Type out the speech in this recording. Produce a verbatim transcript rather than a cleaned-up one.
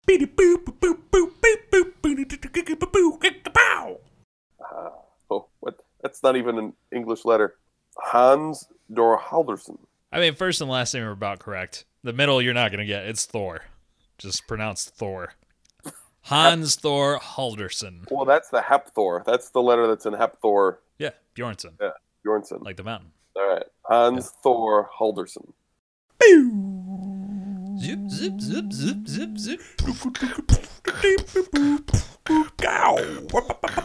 Uh, oh, what? That's not even an English letter. Hans Þór Halldórsson. I mean, first and last name are about correct. The middle you're not going to get. It's Thor. Just pronounced Thor. Hans Þór Halldórsson. Well, that's the Hepthor. That's the letter that's in Hepthor. Yeah, Bjornsson. Yeah, Bjornsson. Like the mountain. All right. Hans yeah. Þór Halldórsson. Zip, zip, zip, zip, zip, zip.